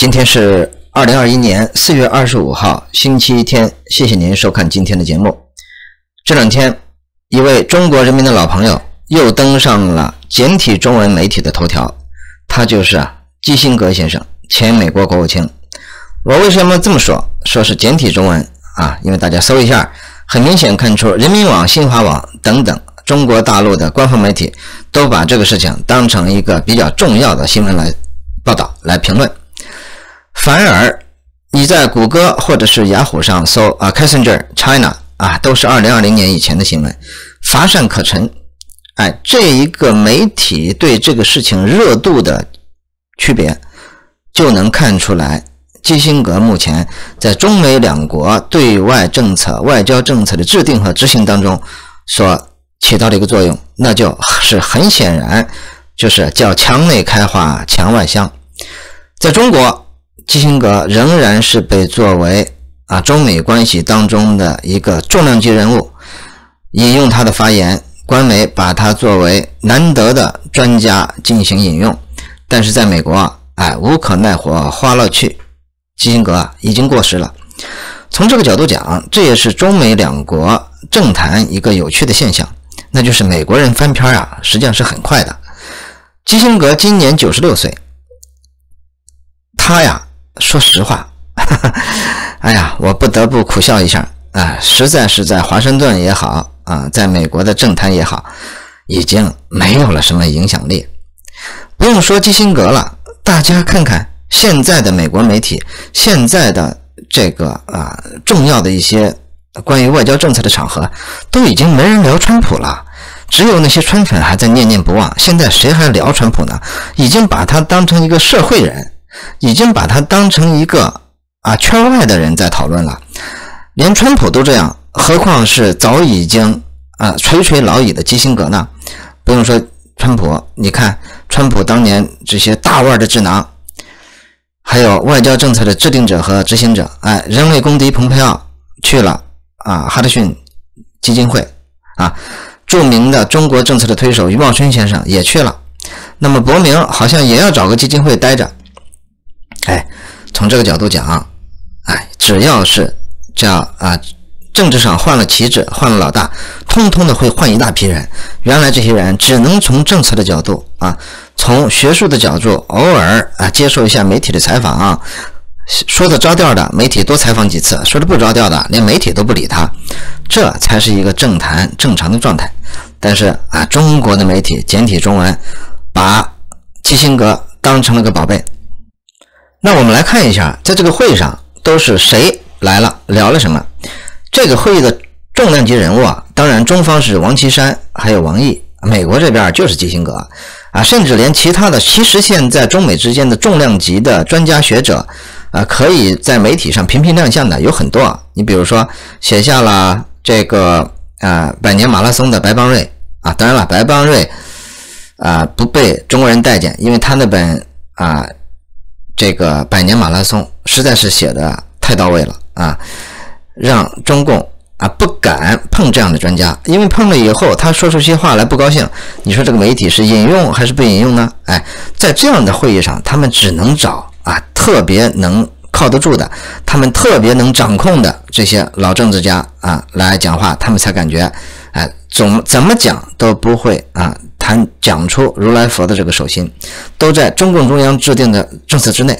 今天是2021年4月25号，星期天。谢谢您收看今天的节目。这两天，一位中国人民的老朋友又登上了简体中文媒体的头条，他就是基辛格先生，前美国国务卿。我为什么这么说？说是简体中文因为大家搜一下，很明显看出人民网、新华网等等中国大陆的官方媒体都把这个事情当成一个比较重要的新闻来报道、来评论。反而你在谷歌或者是雅虎上搜Kissinger China 都是2020年以前的新闻，乏善可陈。这一个媒体对这个事情热度的区别就能看出来，基辛格目前在中美两国对外政策、外交政策的制定和执行当中所起到的一个作用，那就是很显然就是叫墙内开花墙外香。在中国，基辛格仍然是被作为中美关系当中的一个重量级人物，引用他的发言，官媒把他作为难得的专家进行引用。但是在美国无可奈何花了去，基辛格已经过时了。从这个角度讲，这也是中美两国政坛一个有趣的现象，那就是美国人翻篇实际上是很快的。基辛格今年96岁，他说实话我不得不苦笑一下实在是在华盛顿也好在美国的政坛也好，已经没有了什么影响力。不用说基辛格了，大家看看现在的美国媒体，现在的这个重要的一些关于外交政策的场合，都已经没人聊川普了，只有那些川粉还在念念不忘。现在谁还聊川普呢？已经把他当成一个社会人，已经把他当成一个圈外的人在讨论了。连川普都这样，何况是早已经垂垂老矣的基辛格呢？不用说川普，你看川普当年这些大腕的智囊，还有外交政策的制定者和执行者，人类公敌蓬佩奥去了哈德逊基金会著名的中国政策的推手余茂春先生也去了。那么伯明好像也要找个基金会待着。从这个角度讲，只要是叫政治上换了旗帜，换了老大，通通的会换一大批人。原来这些人只能从政策的角度从学术的角度偶尔接受一下媒体的采访，说的着调的媒体多采访几次，说的不着调的连媒体都不理他，这才是一个政坛正常的状态。但是中国的媒体简体中文把基辛格当成了个宝贝。那我们来看一下，在这个会上都是谁来了，聊了什么。这个会议的重量级人物当然中方是王岐山还有王毅，美国这边就是基辛格甚至连其他的，其实现在中美之间的重量级的专家学者可以在媒体上频频亮相的有很多。你比如说写下了这个百年马拉松的白邦瑞当然了，白邦瑞不被中国人待见，因为他那本这个百年马拉松实在是写的太到位了让中共不敢碰这样的专家，因为碰了以后他说出些话来不高兴，你说这个媒体是引用还是不引用呢？在这样的会议上，他们只能找特别能靠得住的，他们特别能掌控的这些老政治家来讲话，他们才感觉怎么讲都不会讲出如来佛的这个手心，都在中共中央制定的政策之内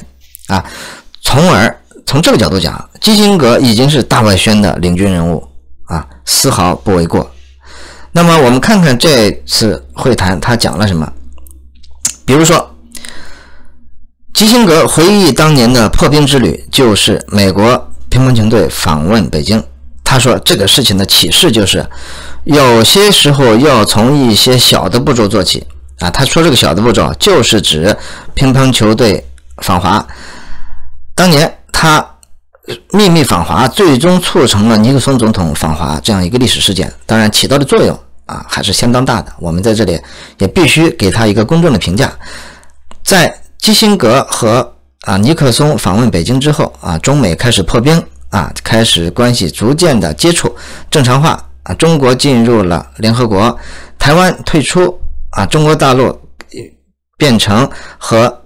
从这个角度讲，基辛格已经是大外宣的领军人物丝毫不为过。那么我们看看这次会谈他讲了什么。比如说基辛格回忆当年的破冰之旅，就是美国乒乓球队访问北京。他说这个事情的启示就是有些时候要从一些小的步骤做起他说这个小的步骤就是指乒乓球队访华。当年他秘密访华，最终促成了尼克松总统访华这样一个历史事件，当然起到的作用还是相当大的。我们在这里也必须给他一个公正的评价。在基辛格和尼克松访问北京之后中美开始破冰开始关系逐渐的接触正常化中国进入了联合国，台湾退出中国大陆变成和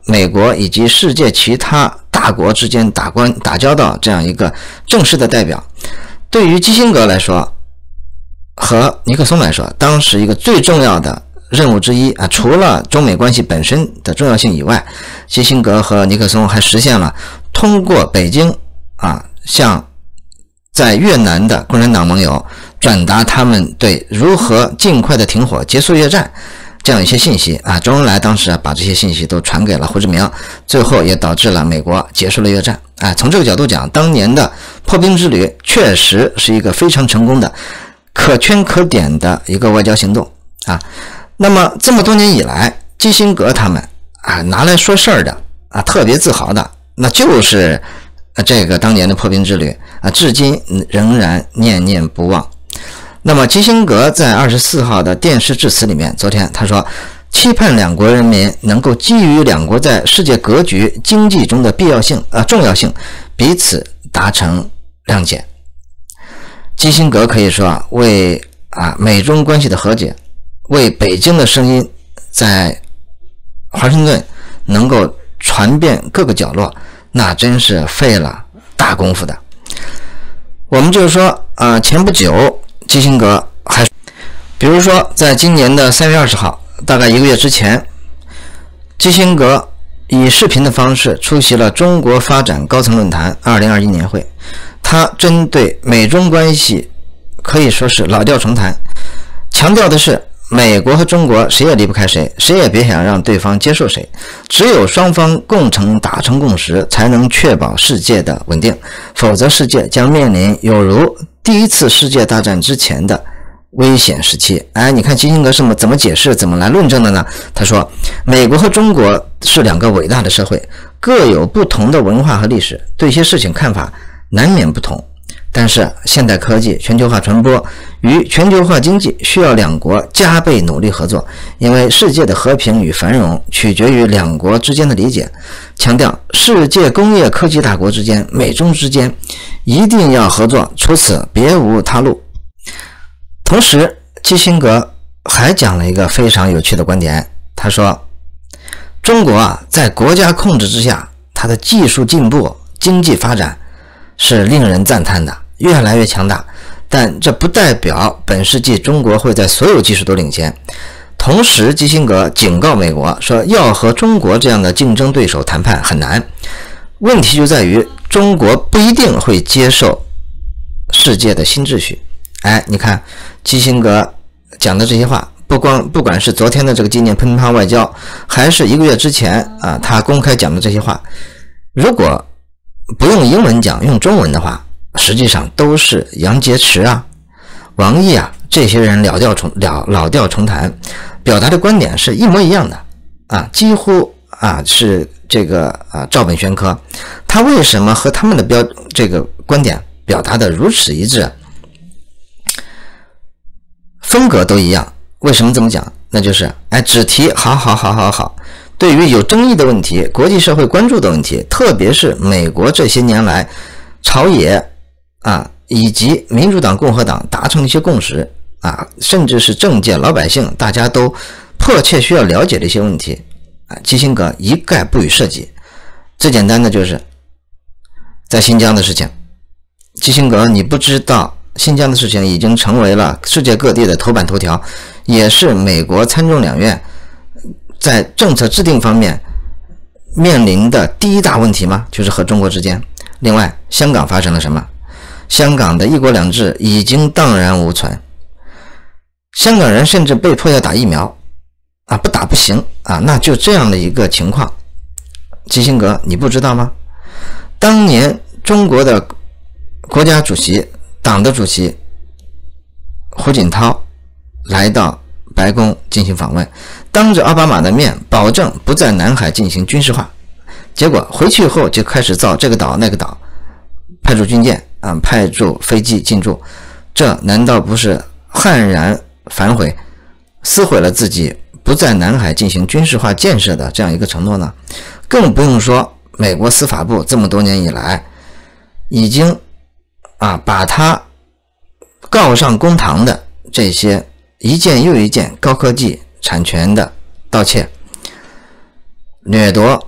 美国以及世界其他大国之间打交道这样一个正式的代表。对于基辛格来说和尼克松来说，当时一个最重要的任务之一啊，除了中美关系本身的重要性以外，基辛格和尼克松还实现了通过北京啊，向在越南的共产党盟友转达他们对如何尽快的停火结束越战这样一些信息啊。周恩来当时把这些信息都传给了胡志明，最后也导致了美国结束了越战啊。从这个角度讲，当年的破冰之旅确实是一个非常成功的可圈可点的一个外交行动啊。那么这么多年以来，基辛格他们啊拿来说事儿的啊，特别自豪的，那就是这个当年的破冰之旅啊，至今仍然念念不忘。那么基辛格在24号的电视致辞里面，昨天他说，期盼两国人民能够基于两国在世界格局经济中的重要性，彼此达成谅解。基辛格可以说为美中关系的和解，为北京的声音在华盛顿能够传遍各个角落，那真是费了大功夫的。我们就是说前不久基辛格还比如说在今年的3月20号，大概1个月之前，基辛格以视频的方式出席了中国发展高层论坛2021年会。他针对美中关系可以说是老调重弹，强调的是美国和中国谁也离不开谁，谁也别想让对方接受谁，只有双方达成共识，才能确保世界的稳定，否则世界将面临有如第一次世界大战之前的危险时期。你看基辛格是怎么解释，怎么来论证的呢？他说，美国和中国是两个伟大的社会，各有不同的文化和历史，对一些事情看法难免不同，但是现代科技、全球化传播与全球化经济需要两国加倍努力合作，因为世界的和平与繁荣取决于两国之间的理解。强调世界工业科技大国之间、美中之间一定要合作，除此别无他路。同时，基辛格还讲了一个非常有趣的观点，他说，中国在国家控制之下，它的技术进步、经济发展是令人赞叹的，越来越强大，但这不代表本世纪中国会在所有技术都领先。同时，基辛格警告美国说，要和中国这样的竞争对手谈判很难，问题就在于中国不一定会接受世界的新秩序。你看基辛格讲的这些话，不管是昨天的这个纪念喷趴外交，还是1个月之前他公开讲的这些话，如果不用英文讲，用中文的话，实际上都是杨洁篪王毅这些人老调重弹，表达的观点是一模一样的几乎是这个照本宣科。他为什么和他们的这个观点表达的如此一致？风格都一样，为什么这么讲？那就是只提好，对于有争议的问题、国际社会关注的问题，特别是美国这些年来朝野以及民主党、共和党达成一些共识甚至是政界老百姓大家都迫切需要了解的一些问题基辛格一概不予涉及。最简单的就是在新疆的事情，基辛格你不知道新疆的事情已经成为了世界各地的头版头条，也是美国参众两院在政策制定方面面临的第一大问题吗？就是和中国之间。另外，香港发生了什么？香港的一国两制已经荡然无存，香港人甚至被迫要打疫苗不打不行那就这样的一个情况。基辛格你不知道吗？当年中国的国家主席、党的主席胡锦涛来到白宫进行访问，当着奥巴马的面保证不在南海进行军事化，结果回去后就开始造这个岛那个岛，派驻军舰派驻飞机进驻，这难道不是悍然反悔，撕毁了自己不在南海进行军事化建设的这样一个承诺呢？更不用说美国司法部这么多年以来已经把他告上公堂的这些一件又一件高科技产权的盗窃、掠夺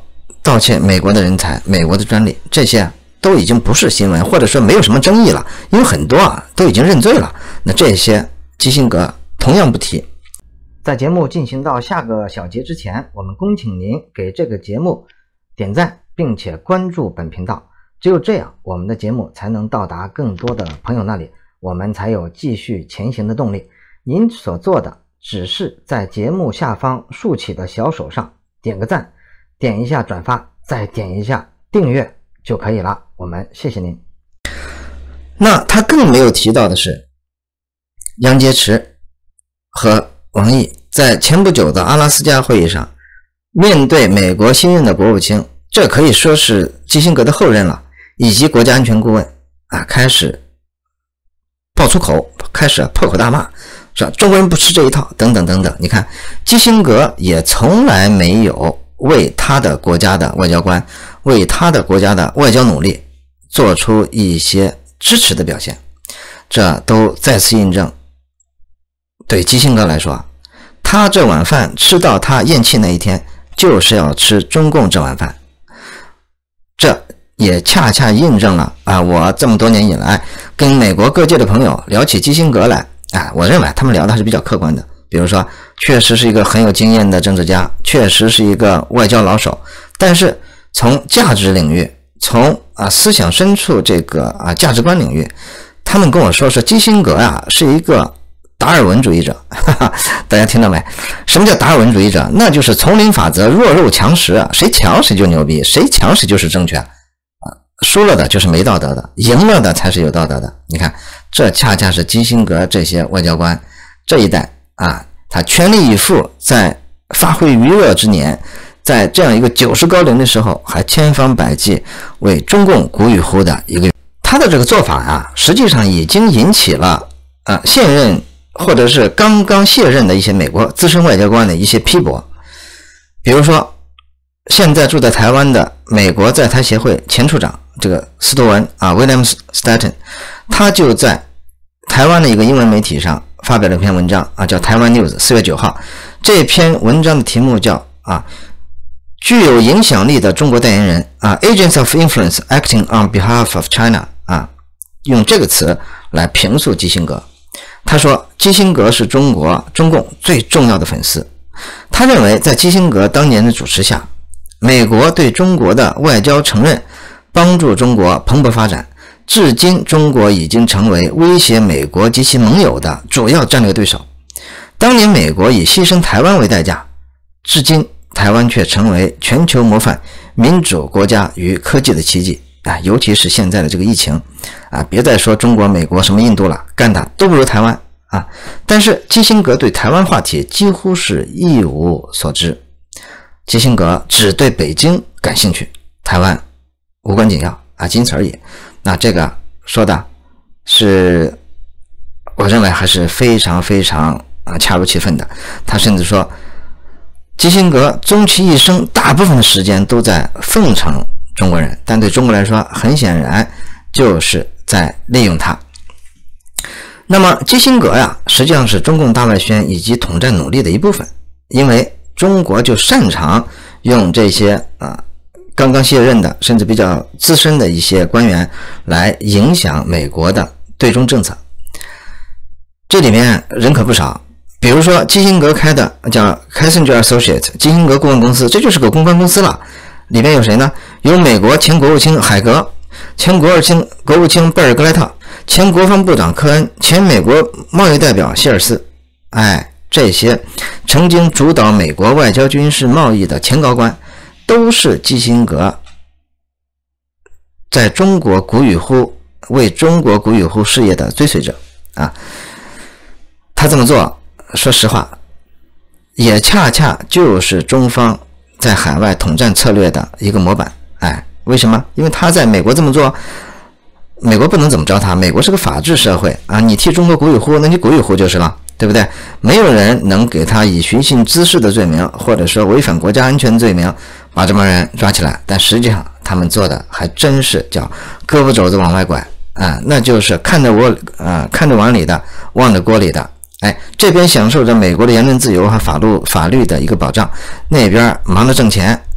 盗窃美国的人才、美国的专利，这些都已经不是新闻，或者说没有什么争议了，因为很多都已经认罪了。那这些基辛格同样不提。在节目进行到下个小节之前，我们恭请您给这个节目点赞，并且关注本频道。只有这样，我们的节目才能到达更多的朋友那里，我们才有继续前行的动力。您所做的只是在节目下方竖起的小手上点个赞，点一下转发，再点一下订阅就可以了。我们谢谢您。那他更没有提到的是，杨洁篪和王毅在前不久的阿拉斯加会议上，面对美国新任的国务卿，这可以说是基辛格的后任了，以及国家安全顾问开始爆粗口，开始破口大骂，说中国人不吃这一套等等等等。你看，基辛格也从来没有为他的国家的外交官，为他的国家的外交努力做出一些支持的表现，这都再次印证，对基辛格来说，他这碗饭吃到他咽气那一天，就是要吃中共这碗饭。这也恰恰印证了我这么多年以来跟美国各界的朋友聊起基辛格来我认为他们聊的还是比较客观的。比如说，确实是一个很有经验的政治家，确实是一个外交老手，但是从价值领域，从思想深处这个价值观领域，他们跟我说基辛格是一个达尔文主义者。大家听到没？什么叫达尔文主义者？那就是丛林法则，弱肉强食，谁强谁就牛逼，谁强谁就是正确输了的就是没道德的，赢了的才是有道德的。你看，这恰恰是基辛格这些外交官这一代他全力以赴，在发挥余热之年，在这样一个90高龄的时候，还千方百计为中共鼓与呼的一个，他的这个做法实际上已经引起了现任或者是刚刚卸任的一些美国资深外交官的一些批驳。比如说，现在住在台湾的美国在台协会前处长这个斯图文William Stanton， 他就在台湾的一个英文媒体上发表了一篇文章叫台湾 News， 4月9号。这篇文章的题目叫具有影响力的中国代言人Agents of Influence Acting on Behalf of China 用这个词来评述基辛格。他说基辛格是中共最重要的粉丝。他认为在基辛格当年的主持下，美国对中国的外交承认帮助中国蓬勃发展，至今中国已经成为威胁美国及其盟友的主要战略对手。当年美国以牺牲台湾为代价，至今台湾却成为全球模范民主国家与科技的奇迹尤其是现在的这个疫情别再说中国、美国、什么印度了，干的都不如台湾但是基辛格对台湾话题几乎是一无所知，基辛格只对北京感兴趣，台湾无关紧要仅此而已。那这个说的是我认为还是非常非常恰如其分的。他甚至说基辛格终其一生大部分的时间都在奉承中国人，但对中国来说很显然就是在利用他。那么基辛格实际上是中共大外宣以及统战努力的一部分，因为中国就擅长用这些刚刚卸任的甚至比较资深的一些官员来影响美国的对中政策。这里面人可不少，比如说基辛格开的叫 Kissinger Associates 基辛格顾问公司，这就是个公关公司了。里面有谁呢？有美国前国务卿海格，前国务卿贝尔格莱特，前国防部长科恩，前美国贸易代表希尔斯。这些曾经主导美国外交军事贸易的前高官，都是基辛格在中国鼓与呼、为中国鼓与呼事业的追随者他这么做，说实话，也恰恰就是中方在海外统战策略的一个模板。为什么？因为他在美国这么做，美国不能怎么着他，美国是个法治社会你替中国鼓与呼，那你鼓与呼就是了，对不对？没有人能给他以寻衅滋事的罪名，或者说违反国家安全罪名把这帮人抓起来。但实际上他们做的还真是叫胳膊肘子往外拐那就是看着碗里的忘着锅里的。这边享受着美国的言论自由和法律的一个保障，那边忙着挣钱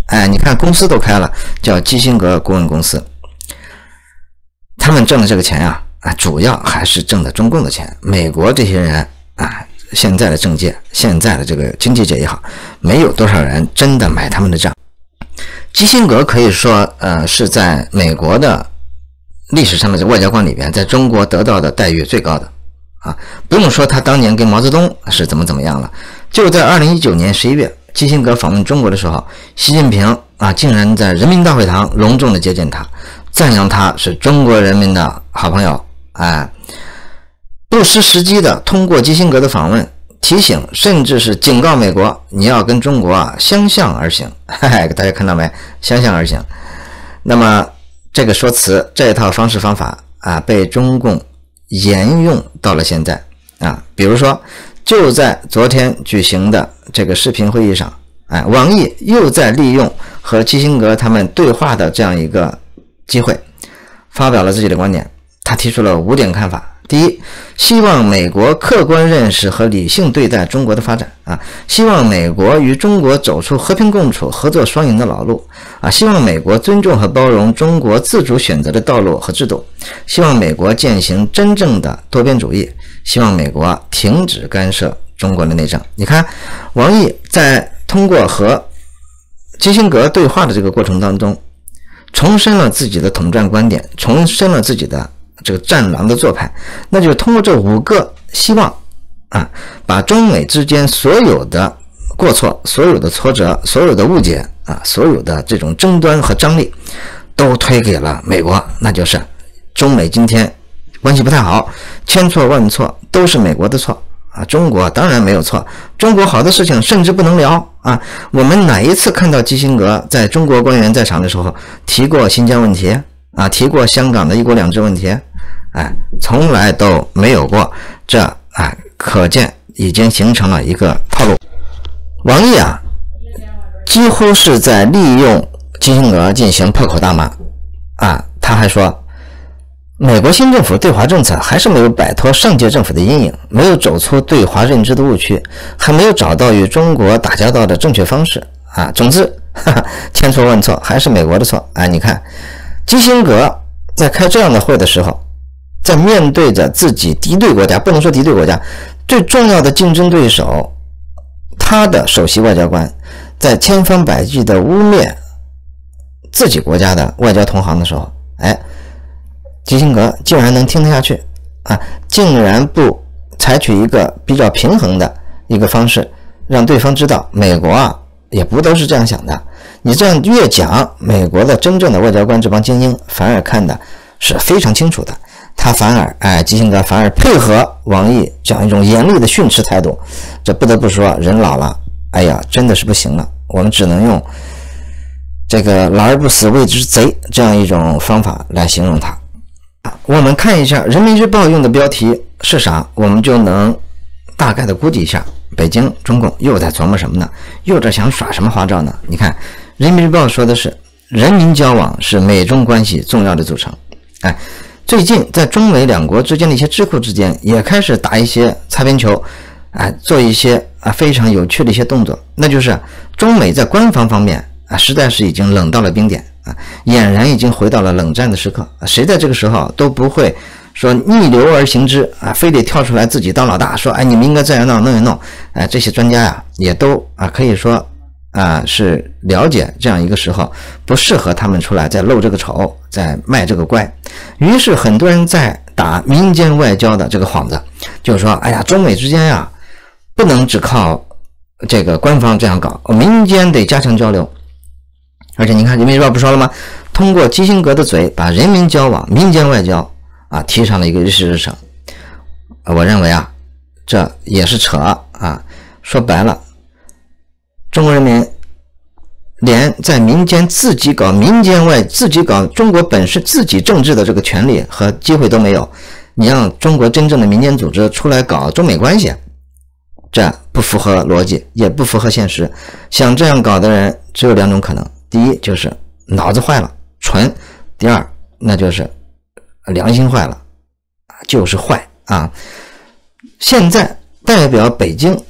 你看公司都开了，叫基辛格顾问公司。他们挣的这个钱呀，主要还是挣的中共的钱。美国这些人现在的政界，现在的这个经济界也好，没有多少人真的买他们的账。基辛格可以说是在美国的历史上的外交官里边，在中国得到的待遇最高的不用说他当年跟毛泽东是怎么样了，就在2019年11月，基辛格访问中国的时候，习近平竟然在人民大会堂隆重的接见他，赞扬他是中国人民的好朋友，不失时机的通过基辛格的访问提醒，甚至是警告美国，你要跟中国相向而行。大家看到没？相向而行。那么这个说辞，这一套方式方法被中共沿用到了现在比如说就在昨天举行的这个视频会议上，王毅又在利用和基辛格他们对话的这样一个机会，发表了自己的观点。他提出了5点看法。第一，希望美国客观认识和理性对待中国的发展希望美国与中国走出和平共处、合作双赢的老路希望美国尊重和包容中国自主选择的道路和制度，希望美国践行真正的多边主义，希望美国停止干涉中国的内政。你看，王毅在通过和基辛格对话的这个过程当中，重申了自己的统战观点，重申了自己的这个战狼的做派，那就是通过这5个希望把中美之间所有的过错、所有的挫折、所有的误解所有的这种争端和张力都推给了美国，那就是中美今天关系不太好，千错万错都是美国的错中国当然没有错，中国好多事情甚至不能聊我们哪一次看到基辛格在中国官员在场的时候提过新疆问题提过香港的一国两制问题从来都没有过，这可见已经形成了一个套路。王毅几乎是在利用基辛格进行破口大骂他还说，美国新政府对华政策还是没有摆脱上届政府的阴影，没有走出对华认知的误区，还没有找到与中国打交道的正确方式总之千错万错还是美国的错你看基辛格在开这样的会的时候，在面对着自己敌对国家，不能说敌对国家，最重要的竞争对手，他的首席外交官在千方百计的污蔑自己国家的外交同行的时候，基辛格竟然能听得下去竟然不采取一个比较平衡的一个方式，让对方知道美国也不都是这样想的。你这样越讲，美国的真正的外交官这帮精英反而看的是非常清楚的，他反而基辛格反而配合王毅这样一种严厉的训斥态度，这不得不说人老了，真的是不行了，我们只能用这个老而不死谓之贼这样一种方法来形容他。我们看一下人民日报用的标题是啥，我们就能大概的估计一下北京中共又在琢磨什么呢，又在想耍什么花招呢。你看人民日报说的是人民交往是美中关系重要的组成最近在中美两国之间的一些智库之间也开始打一些擦边球做一些非常有趣的一些动作，那就是中美在官方方面实在是已经冷到了冰点俨然已经回到了冷战的时刻谁在这个时候都不会说逆流而行之非得跳出来自己当老大，说你们应该这样弄一弄这些专家也都可以说是了解这样一个时候不适合他们出来再露这个丑，再卖这个乖。于是很多人在打民间外交的这个幌子，就是说中美之间不能只靠这个官方这样搞，民间得加强交流。而且你看人民日报不说了吗，通过基辛格的嘴把人民交往、民间外交提上了一个日事日程。我认为这也是扯说白了，中国人民连在民间自己搞民间外、自己搞中国本身自己政治的这个权利和机会都没有，你让中国真正的民间组织出来搞中美关系，这不符合逻辑，也不符合现实。想这样搞的人只有2种可能，第一就是脑子坏了蠢，第二那就是良心坏了就是坏现在代表北京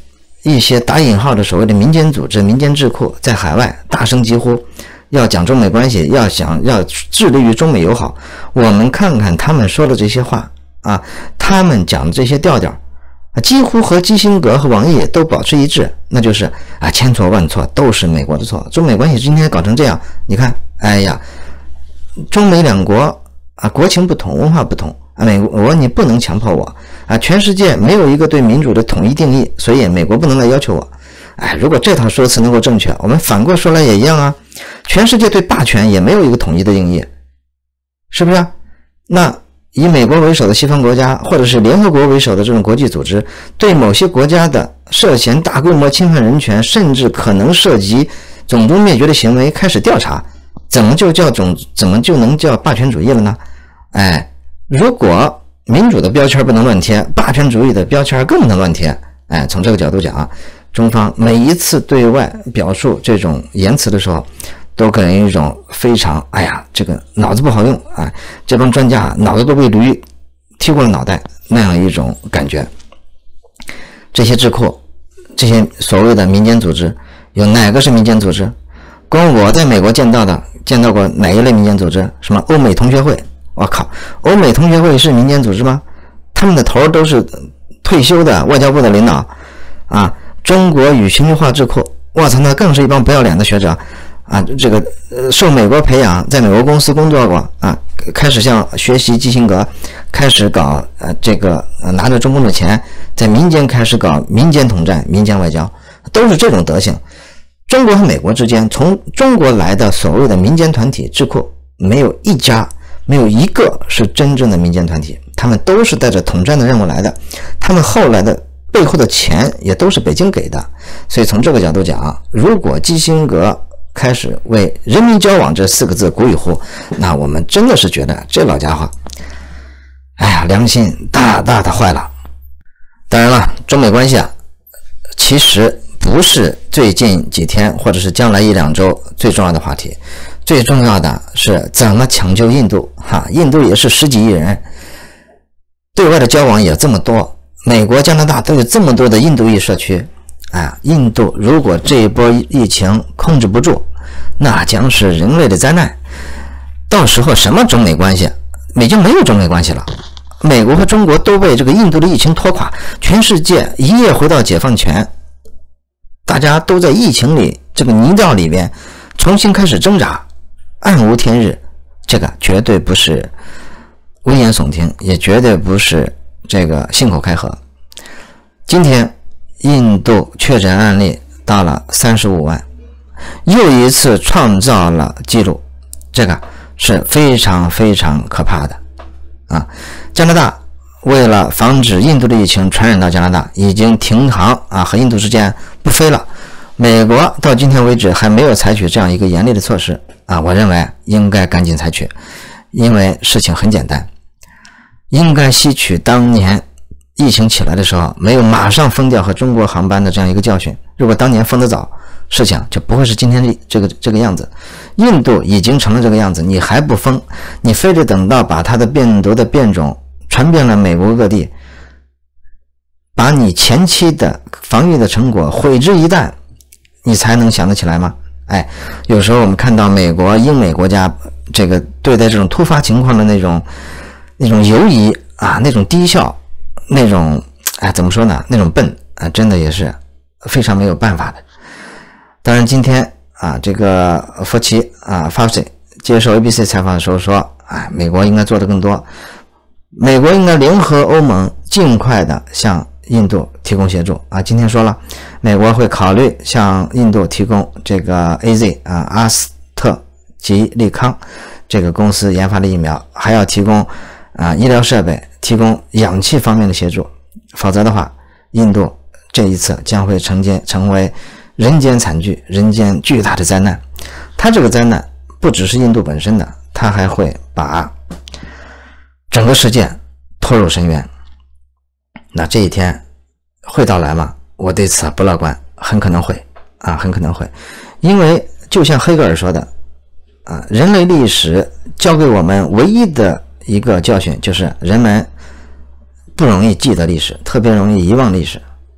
一些打引号的所谓的民间组织、民间智库在海外大声疾呼，要讲中美关系，要致力于中美友好。我们看看他们说的这些话啊，他们讲的这些调调几乎和基辛格和王毅都保持一致，那就是千错万错都是美国的错。中美关系今天搞成这样，你看，哎呀，中美两国国情不同，文化不同美国你不能强迫我全世界没有一个对民主的统一定义，所以美国不能来要求我。如果这套说辞能够正确，我们反过说来也一样啊，全世界对霸权也没有一个统一的定义，是不是那以美国为首的西方国家，或者是联合国为首的这种国际组织，对某些国家的涉嫌大规模侵犯人权，甚至可能涉及种族灭绝的行为开始调查，怎么就能叫霸权主义了呢？如果民主的标签不能乱贴，霸权主义的标签更不能乱贴。从这个角度讲中方每一次对外表述这种言辞的时候，都给人一种非常这个脑子不好用这帮专家脑子都被驴踢过了脑袋那样一种感觉。这些智库，这些所谓的民间组织，有哪个是民间组织？光我在美国见到过哪一类民间组织？什么欧美同学会？我靠，欧美同学会是民间组织吗？他们的头都是退休的外交部的领导中国与全球化智库，我操，那更是一帮不要脸的学者这个受美国培养，在美国公司工作过开始像学习基辛格，开始搞这个拿着中共的钱，在民间开始搞民间统战、民间外交，都是这种德行。中国和美国之间，从中国来的所谓的民间团体智库，没有一个是真正的民间团体，他们都是带着统战的任务来的，他们后来的背后的钱也都是北京给的。所以从这个角度讲，如果基辛格开始为人民交往这4个字鼓与呼，那我们真的是觉得这老家伙良心大大的坏了。当然了，中美关系其实不是最近几天或者是将来1-2周最重要的话题，最重要的是怎么抢救印度印度也是10几亿人，对外的交往也这么多，美国、加拿大都有这么多的印度裔社区印度如果这一波疫情控制不住，那将是人类的灾难。到时候什么中美关系，已经没有中美关系了。美国和中国都被这个印度的疫情拖垮，全世界一夜回到解放前，大家都在疫情里这个泥沼里边重新开始挣扎，暗无天日。这个绝对不是危言耸听，也绝对不是这个信口开河。今天印度确诊案例到了35万，又一次创造了记录，这个是非常非常可怕的加拿大为了防止印度的疫情传染到加拿大，已经停航和印度之间不飞了。美国到今天为止还没有采取这样一个严厉的措施我认为应该赶紧采取，因为事情很简单，应该吸取当年疫情起来的时候没有马上封掉和中国航班的这样一个教训。如果当年封得早，事情就不会是今天这个样子。印度已经成了这个样子，你还不封，你非得等到把它的病毒的变种传遍了美国各地，把你前期的防御的成果毁之一旦，你才能想得起来吗？有时候我们看到美国、英美国家这个对待这种突发情况的那种犹疑那种低效，那种怎么说呢？那种笨真的也是非常没有办法的。当然，今天这个福奇Fauci 接受 ABC 采访的时候说，美国应该做得更多，美国应该联合欧盟，尽快的向印度提供协助今天说了，美国会考虑向印度提供这个 AZ 阿斯特吉利康这个公司研发的疫苗，还要提供医疗设备，提供氧气方面的协助，否则的话，印度这一次将会成为人间惨剧，人间巨大的灾难。它这个灾难不只是印度本身的，它还会把整个世界拖入深渊。那这一天会到来吗？我对此不乐观，很可能会很可能会。因为就像黑格尔说的人类历史教给我们唯一的一个教训，就是人们不容易记得历史，特别容易遗忘历史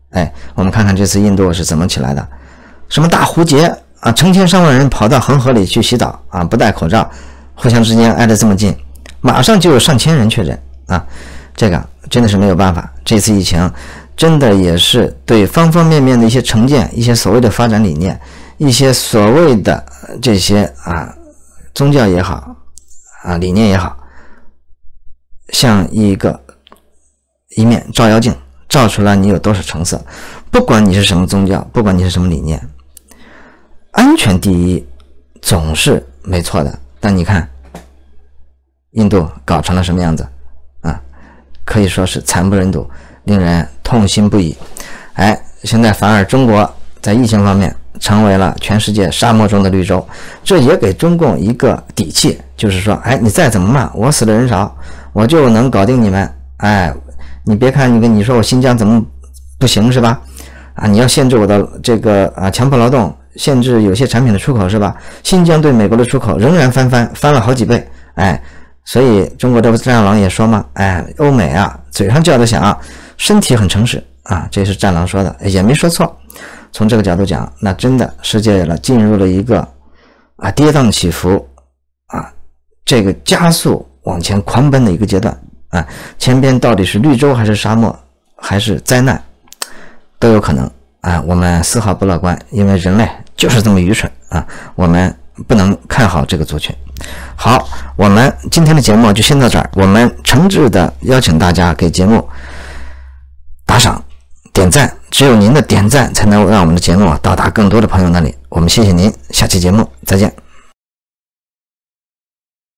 我们看看这次印度是怎么起来的，什么大胡节啊，成千上万人跑到恒河里去洗澡啊，不戴口罩，互相之间挨得这么近，马上就有上千人确诊啊，这个真的是没有办法。这次疫情真的也是对方方面面的一些成见，一些所谓的发展理念，一些所谓的这些宗教也好理念也好，像一面照妖镜，照出来你有多少成色。不管你是什么宗教，不管你是什么理念，安全第一总是没错的。但你看印度搞成了什么样子啊？可以说是惨不忍睹，令人痛心不已。现在反而中国在疫情方面成为了全世界沙漠中的绿洲，这也给中共一个底气，就是说你再怎么骂我，死的人少，我就能搞定你们。你别看你说我新疆怎么不行是吧？你要限制我的这个强迫劳动，限制有些产品的出口是吧？新疆对美国的出口仍然翻了好几倍。所以中国这不战狼也说嘛，欧美嘴上叫的响，身体很诚实这是战狼说的，也没说错。从这个角度讲，那真的世界进入了一个跌宕起伏这个加速往前狂奔的一个阶段前边到底是绿洲还是沙漠还是灾难都有可能我们丝毫不乐观，因为人类就是这么愚蠢我们不能看好这个族群。好，我们今天的节目就先到这儿，我们诚挚的邀请大家给节目打赏点赞，只有您的点赞才能让我们的节目到达更多的朋友那里。我们谢谢您，下期节目再见。